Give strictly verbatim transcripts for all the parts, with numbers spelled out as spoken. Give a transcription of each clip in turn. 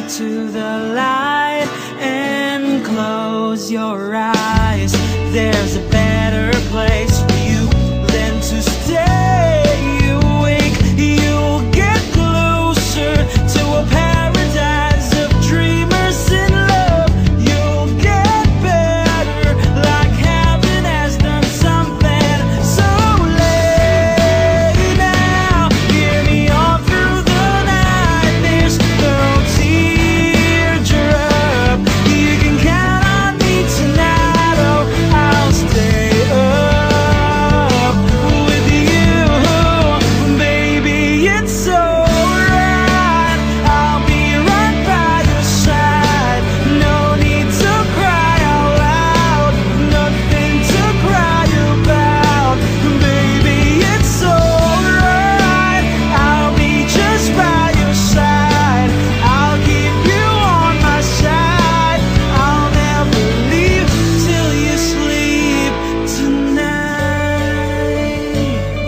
to the light and close your eyes. There's a better place for you than to stay awake. You'll get closer to a paradise of dreamers in love. You'll get better, like heaven has done something. So late now, hear me all through the night. There's no teardrop. You can count on me tonight. Oh, I'll stay up with you, baby. It's alright. I'll be right by your side. No need to cry out loud. Nothing to cry about, baby. It's alright. I'll be just by your side. I'll keep you on my side. I'll never leave till you sleep tonight.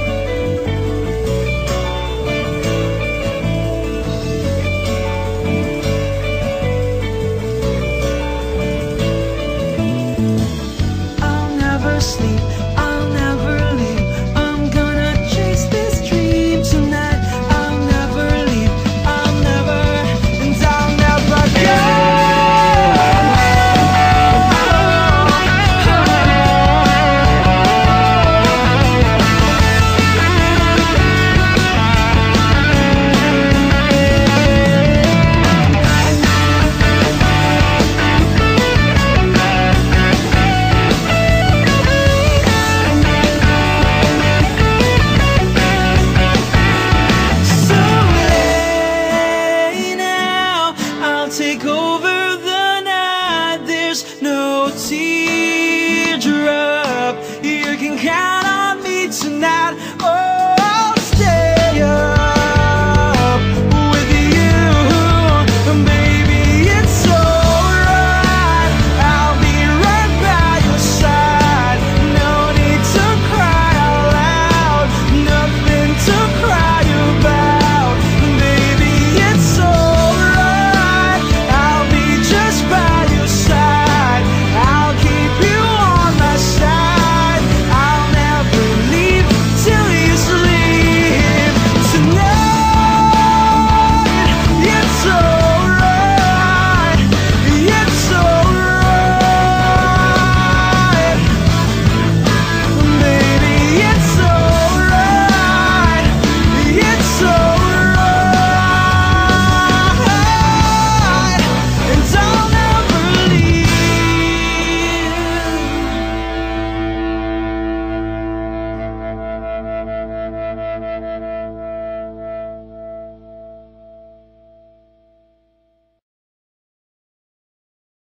I'll never sleep, I'll never leave. I'm gonna chase this dream tonight. I'll never leave, I'll never, and I'll never go. So late now, I'll take